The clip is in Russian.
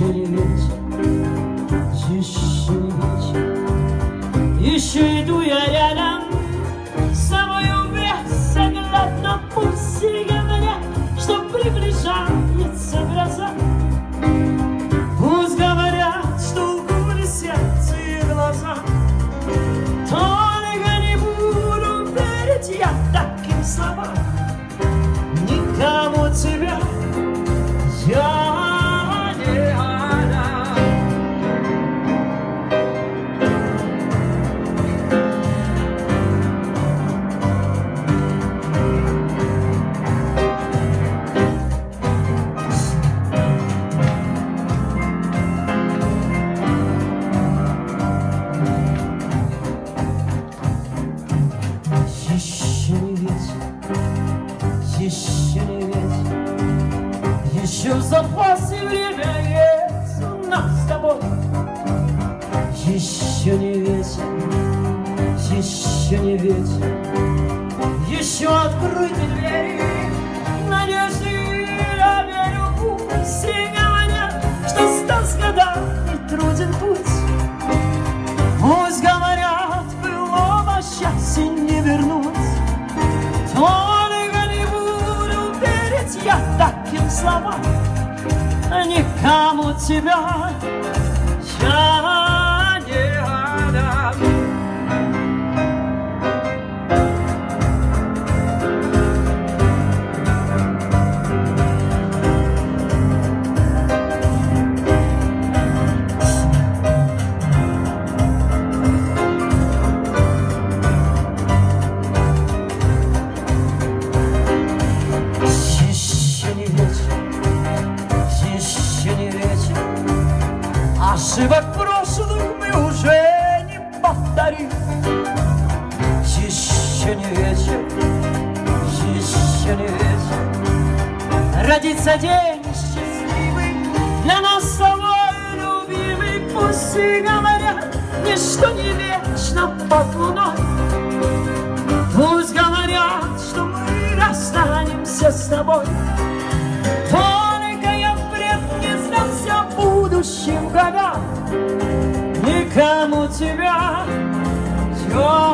не вечер, еще не вечер. Еще иду я рядом с тобою бессоглядно. Пусть говорят, что приближается гроза. Пусть говорят, что укули сердце и глаза. Только не буду верить я таким словам. Никому тебя я не отдам. Еще не вечер, еще не вечер. Еще в запасе время есть у нас с тобой. Еще не вечер, еще не вечер. Еще открыты двери надежды, я верю, пусть и говорят, что стал с годами труден путь. Пусть говорят, былого счастья не вернуть. Только не буду верить я таким словам. Никому тебя я не отдам. Еще не вечер, еще не вечер. Ошибок прошлых мы уже не повторим. Еще не вечер, еще не вечер. Родится день счастливый, для нас с тобой любимый. Пусть и говорят, ничто не вечно под луной. Пусть говорят, что мы расстанемся с тобой. Только я впредь не сдался будущим годам. Никому тебя